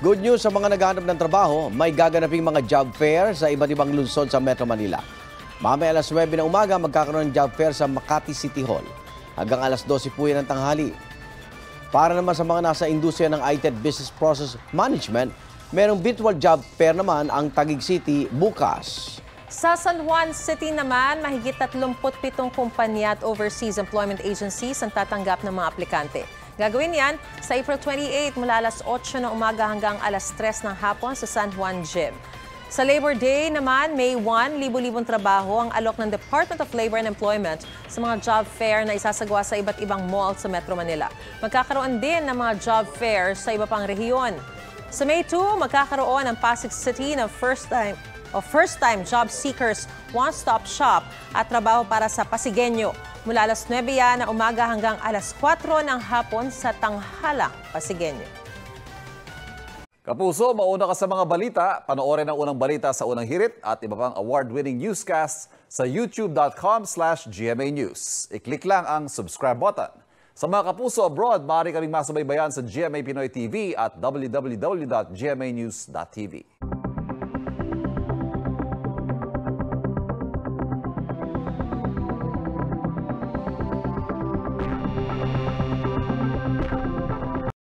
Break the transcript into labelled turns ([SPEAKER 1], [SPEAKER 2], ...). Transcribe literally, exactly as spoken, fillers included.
[SPEAKER 1] Good news sa mga naghahanap ng trabaho, may gaganaping mga job fair sa iba't ibang lungsod sa Metro Manila. Mamaya alas nuwebe ng umaga, magkakaroon ng job fair sa Makati City Hall. Hanggang alas dose po yan ng tanghali. Para naman sa mga nasa industriya ng I T at Business Process Management, merong virtual job fair naman ang Taguig City bukas.
[SPEAKER 2] Sa San Juan City naman, mahigit tatlumput pitong kumpanya at overseas employment agencies ang tatanggap ng mga aplikante. Gagawin yan sa April twenty-eighth mula alas otso ng umaga hanggang alas tres ng hapon sa San Juan Gym. Sa Labor Day naman, May first, libo-libong trabaho ang alok ng Department of Labor and Employment sa mga job fair na isasagawa sa iba't ibang mall sa Metro Manila. Magkakaroon din ng mga job fair sa iba pang rehiyon. Sa May second, magkakaroon ng Pasig City ng first time o first-time job seekers one-stop shop at trabaho para sa Pasigueño. Mula alas nuwebe yan ng umaga hanggang alas kwatro ng hapon sa Tanghalang, Pasigueño.
[SPEAKER 3] Kapuso, mauna ka sa mga balita. Panoorin ang unang balita sa Unang Hirit at iba pang award-winning newscasts sa youtube.com slash GMA News. I-click lang ang subscribe button. Sa mga kapuso abroad, maaari kaming masubaybayan sa G M A Pinoy T V at w w w dot g m a news dot t v.